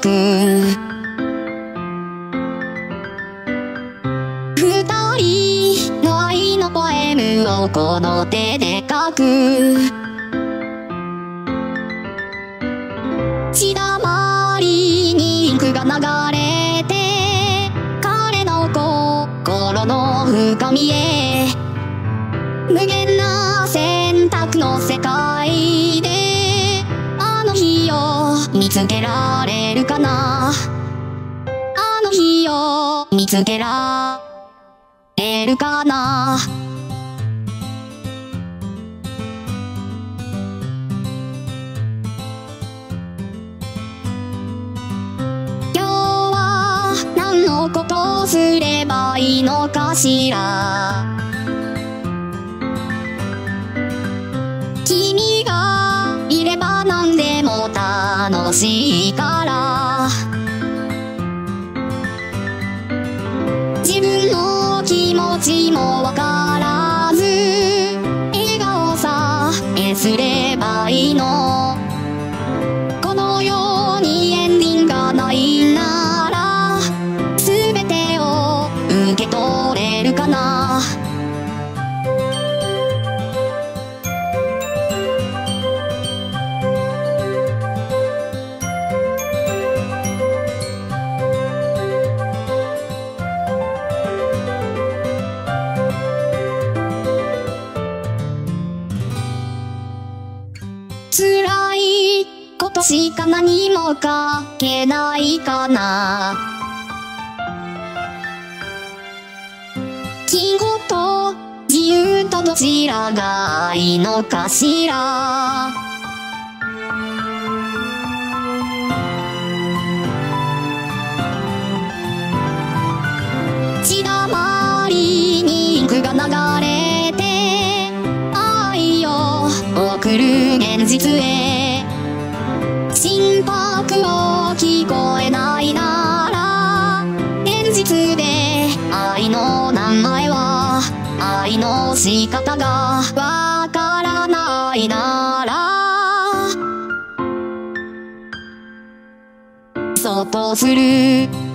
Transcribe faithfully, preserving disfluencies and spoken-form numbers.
く二人の愛のポエムをこの手で書く血だまりにインクが流れて彼の心の深みへ無限な選択の世界であの日を見つけられるかなあの日を見つけられるかな今日は何のことをすればいいのかしら君がいれば何でも楽しいから自分の気持ちもわからず笑顔さえすればいいのこの世にエンディングがないなら全てを受け取れるかな辛いことしか何も書けないかな記号と自由とどちらがいいのかしら血だまりにインクが流れて愛を送る現実へ心拍を聞こえないなら現実で愛の名前は愛の仕方がわからないならそうとする